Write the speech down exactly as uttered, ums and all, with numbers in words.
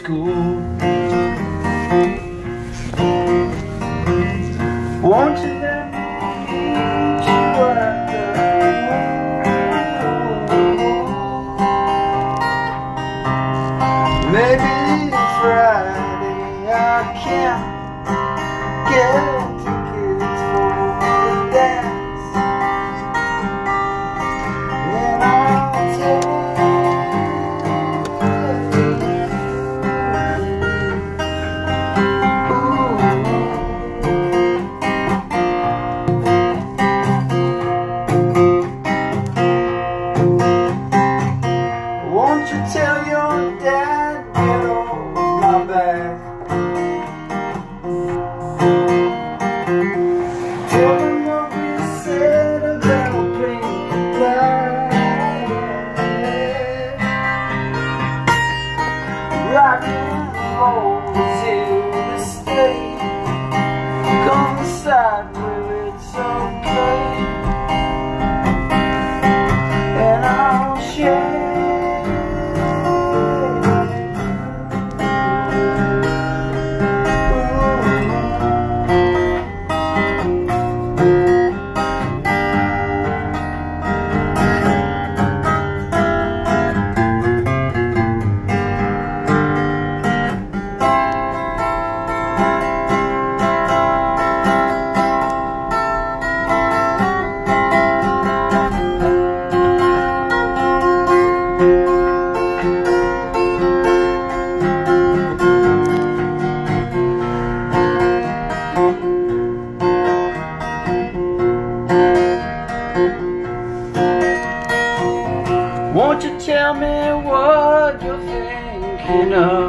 school. Won't you let me meet you at the moon? Maybe Friday I can't get tickets for the dance, and I'll tell you. Won't you tell your dad get off my back? Tell him what we said about playing black. Rock and roll is here to stay. Come decide whether it's okay, and I'll share. Won't you tell me what you're thinking of?